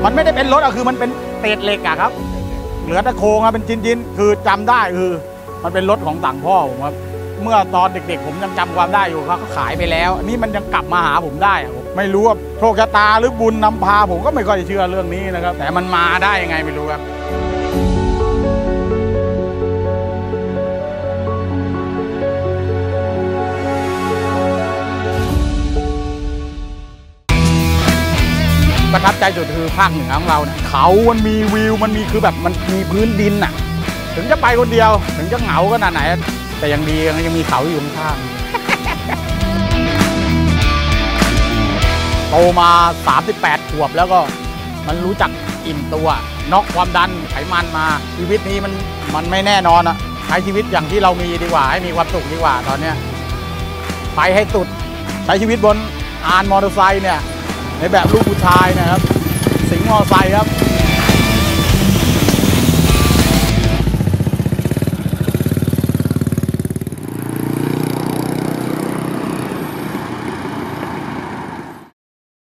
มันไม่ได้เป็นรถอะคือมันเป็นเศษเหล็กอะครับเหลือแต่โครงอะเป็นชิ้นๆคือจำได้คือมันเป็นรถของต่างพ่อผมครับเมื่อตอนเด็กๆผมยังจำความได้อยู่เขาขายไปแล้วอันนี้มันยังกลับมาหาผมได้ผมไม่รู้ว่าโชคชะตาหรือบุญนำพาผมก็ไม่ค่อยเชื่อเรื่องนี้นะครับแต่มันมาได้ยังไงไม่รู้ครับประทับใจสุดคือภาคเหนือของเราเนี่ยเขามันมีวิวมันมีคือแบบมันมีพื้นดินน่ะถึงจะไปคนเดียวถึงจะเหงาขนาดไหนแต่ยังดียังมีเขาอยู่ข้างๆโตมา38ขวบแล้วก็มันรู้จักอิ่มตัวน็อกความดันไขมันมาชีวิตนี้มันไม่แน่นอนอะใช้ชีวิตอย่างที่เรามีดีกว่าให้มีความสุขดีกว่าตอนเนี้ยไปให้สุดใช้ชีวิตบนอานมอเตอร์ไซค์เนี่ยในแบบลูกผู้ชายนะครับสิงห์มอเตอร์ไซค์ครับ